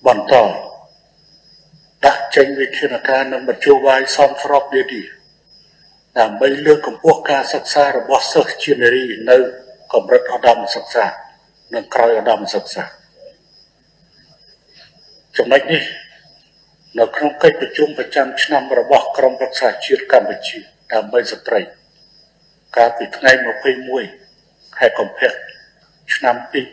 បន្តដាក់ចេញវិធានការនិងមធ្យោបាយសមស្របនាទីដើម្បីលើកកម្ពស់ការសិក្សារបស់សិស្សជានារីនៅកម្រិតឧត្តមសិក្សានិងក្រោយឧត្តមសិក្សាចំណុចនេះនៅក្នុងកិច្ចប្រជុំប្រចាំឆ្នាំរបស់ក្រុមប្រឹក្សាជាតិកម្ពុជាដើម្បីស្ត្រីកាលពីថ្ងៃ21ខែកុម្ភៈឆ្នាំ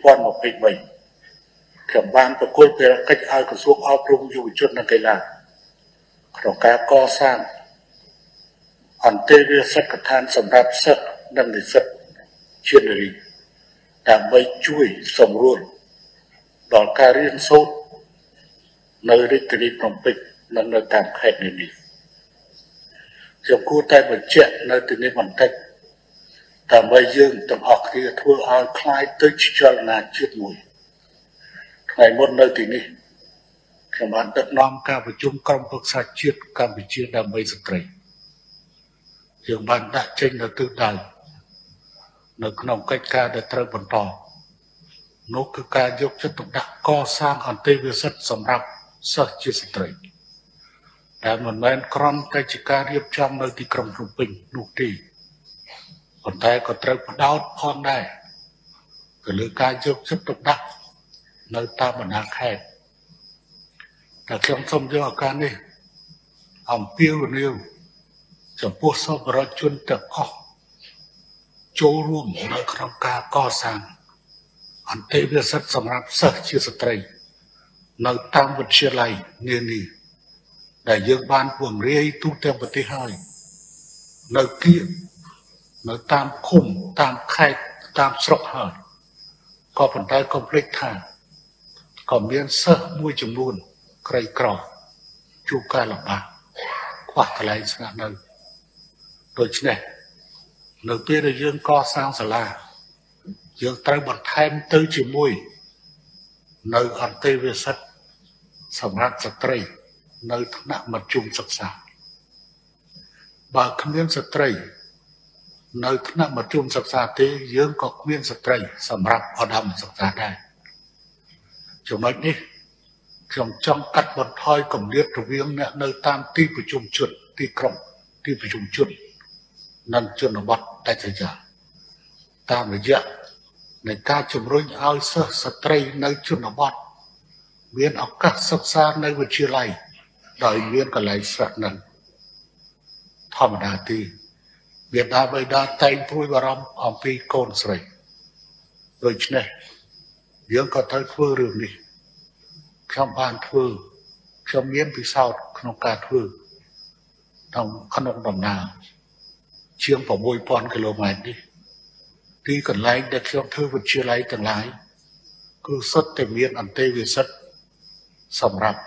2023ខ្ញុំបានប្រគល់ភារកិច្ចឲ្យក្រសួងអប់រំយុវជននិងកីឡាក្នុងការកសាងអន្តេវាសិក្ខដ្ឋានសម្រាប់សិស្សនិងនិស្សិតជានារីដើម្បីជួយសម្រួលដល់ការរៀនសូត្រនៅរាជធានីភ្នំពេញនិងនៅតាមខេត្តនានាខ្ញុំគួរតែបញ្ជាក់នៅទីនេះបន្តិចដើម្បីយើងទាំងអស់គ្នាធ្វើឲ្យคล้ายទៅជាចលនាជាតិមួយថ្ងៃមុននៅទីនេះខ្ញុំបានដឹកនាំការប្រជុំក្រុមប្រឹក្សាជាតិកម្ពុជាដើម្បីស្ត្រីយើងបានដាក់ចេញនៅទិសដៅនៅក្នុងកិច្ចការដែលត្រូវបន្តនោះគឺការយកចិត្តទុកដាក់កសាងអន្តេវាសិទ្ធិសម្រាប់សិស្សជាស្ត្រីដែលមិនមែនគ្រាន់តែជាការរៀបចំនៅទីក្រុងភ្នំពេញនោះទេប៉ុន្តែក៏ត្រូវផ្ដោតផងដែរទៅលើការយកចិត្តទុកដាក់នៅតាមបណ្ដាខេត្តតែខ្ញុំសូមយកឱកាសនេះអំពាវនាវចំពោះសប្បុរសជនទាំងអស់ចូលរួមនៅក្នុងការកសាងអន្តេវាសិទ្ធិសម្រាប់សិស្សជាស្ត្រីនៅតាមវិទ្យាល័យនានាដែលយើងបានពង្រាយទូទាំងប្រទេសហើយនៅគៀកនៅតាមឃុំតាមខេត្តតាមស្រុកហើយក៏ប៉ុន្តែកុំភ្លេចថាក៏មានសិស្សមួយចំនួនក្រីក្រជួបការលំបាកខ្វះកន្លែងស្នាក់នៅដូច្នេះនៅពេលដែលយើងកសាងសាលាយើងត្រូវបន្ថែមទៅជាមួយនៅអន្តេវាសិទ្ធិសម្រាប់ស្ត្រីនៅថ្នាក់មធ្យមសិក្សាបើគ្មានស្ត្រីនៅថ្នាក់មធ្យមសិក្សាទេយើងក៏គ្មានស្ត្រីសម្រាប់ឧត្តមសិក្សាដែរចំណុចនេះខ្ញុំចង់កាត់បន្ថយគម្លាតរវាងអ្នកនៅតាមទីប្រជុំជនទីក្រុងទីប្រជុំជននិងជនបទដាច់ស្រយាលតាមរយៈនៃការជំរុញឲ្យសិស្សស្ត្រីនៅជនបទមានឱកាសសិក្សានៅវិទ្យាល័យដោយមានកន្លែងស្នាក់នៅធម្មតាទេមាតាបិតាតែងព្រួយបារម្ភអំពីកូនស្រីដូច្នេះយើងក៏ត្រូវធ្វើរឿងនេះខ្ញុំបានធ្វើខ្ញុំមានពិសោធន៍ក្នុងការធ្វើក្នុងដំណើរជាង 6,000 គីឡូម៉ែត្រនេះទីកន្លែងដែលខ្ញុំធ្វើវិទ្យាល័យទាំងឡាយគឺសុទ្ធតែមានអន្តេវាសិទ្ធិសម្រាប់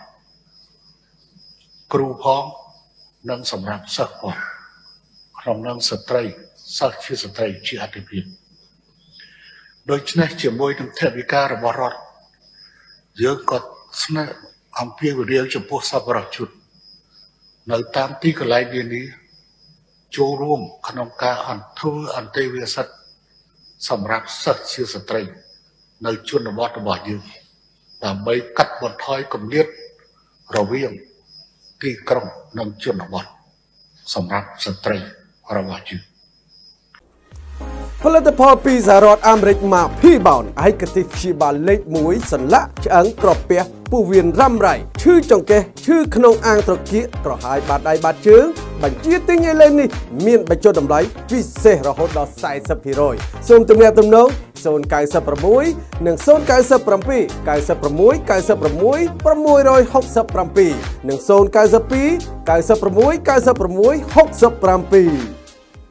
គ្រូផងនិងសម្រាប់សិស្សផងក្នុងនឹងស្ត្រីសិស្សជាស្ត្រីជាអាទិភាពដូច្នេះជាមួយនឹងថវិការបស់រដ្ឋយើងក៏ស្នើអំពាវនាវចំពោះសប្បុរសជននៅតាមទីកន្លែងនានាចូលរួមក្នុងការធ្វើអន្តេវាសិទ្ធិសម្រាប់សិស្សជាស្ត្រីនៅជនបទរបស់យើងដើម្បីកាត់បន្ថយគម្លាតរវាងទីក្រុងនិងជនបទសម្រាប់ស្ត្រីរបស់យើងផលិតផលពីសហរដ្ឋអាមេរិកមក P-Bound ឯកទេសព្យាបាលលេខ1សន្លាក់ឆ្អឹងក្រពះពោះវៀនរ៉ាំរ៉ៃឈឺចង្កេះឈឺក្នុងអាងត្រគាកក្រហាយបាតដៃបាតជើងបញ្ជាទិញឥឡូវនេះមានបញ្ចុះតម្លៃពិសេសរហូតដល់ 40% សូមទំនាក់ទំនង096និង097 96 96 667និង092 96 96 67